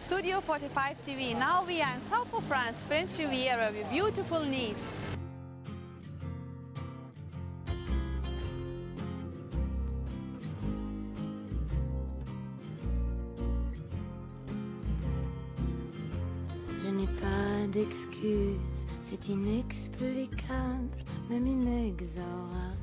Studio 45 TV. Now we are in south of France, French Riviera, with beautiful Nice. Je n'ai pas d'excuses, c'est inexplicable, même inexorable.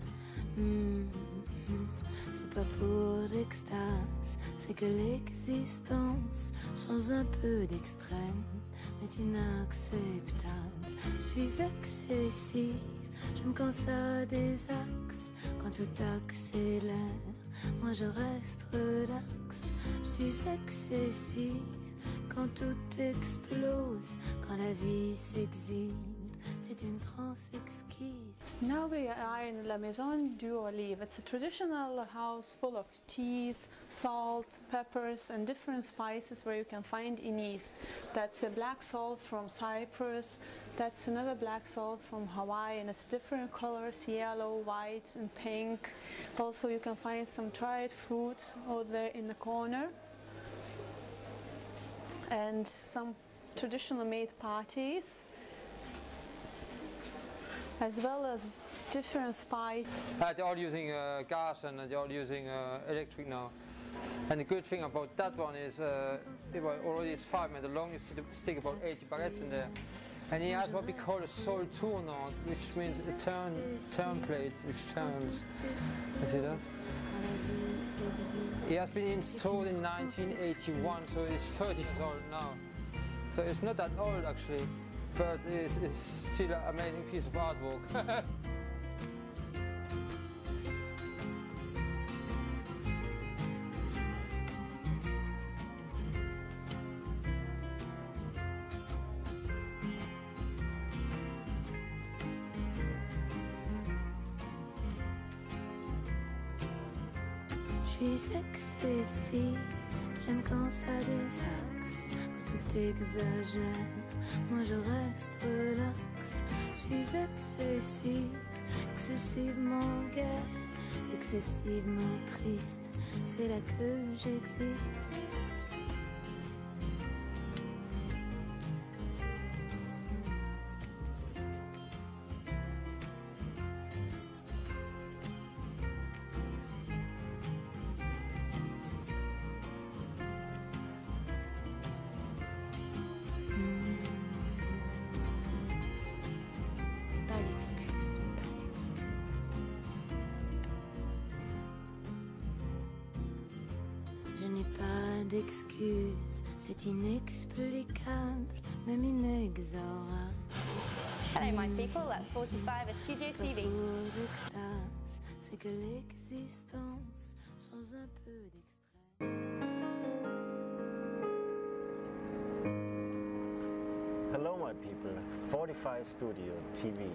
C'est pas pour l'extase, c'est que l'existence, sans un peu d'extrême, est inacceptable. Je suis excessive, j'aime quand ça désaxe, quand tout accélère, moi je reste relax. Je suis excessive, quand tout explose, quand la vie s'exhibe, c'est une transe exquise. Now we are in La Maison du Olive. It's a traditional house full of teas, salt, peppers and different spices where you can find in Nice. That's a black salt from Cyprus, that's another black salt from Hawaii, and it's different colors, yellow, white and pink. Also you can find some dried fruits over there in the corner, and some traditional made patties, as well as different spices. They're all using gas and they're all using electric now. And the good thing about that one is it already is 5 meters long, you stick about 80 baguettes in there. And he has what we call a sol tournant, which means a turn plate which turns. You see that? It has been installed in 1981, so it's 30 years old now. So it's not that old actually, but it's still an amazing piece of artwork. Je suis excessive, j'aime quand ça désaxe, quand tout exagère, moi je reste relax. Je suis excessive, excessivement gaie, excessivement triste, c'est là que j'existe. Je n'ai pas d'excuses, c'est inexplicable, même inexorable. Hello my people, at 45studio TV. Pour l'extase, c'est que l'existence, sans un peu d'extrait. Hello my people, 45studio TV.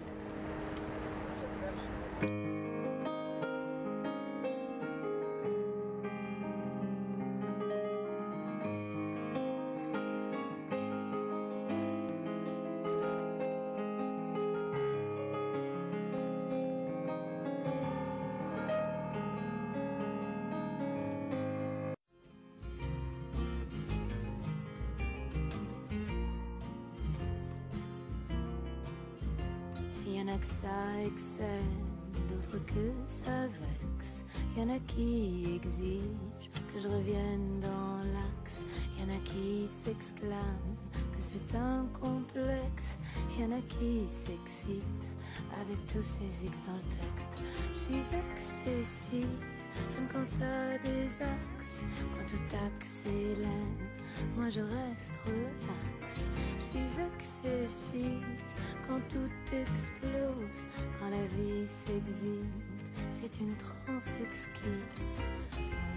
Y'en a que ça excède, d'autres que ça vexe. Y'en a qui exigent que je revienne dans l'axe. Y'en a qui s'exclament que c'est un complexe. Y'en a qui s'excitent avec tous ces X dans le texte. Je suis excessive, j'aime quand ça désaxe, quand tout accélère, moi je reste relax. Je suis excessive, quand tout explose, quand la vie s'exhibe, c'est une transe exquise.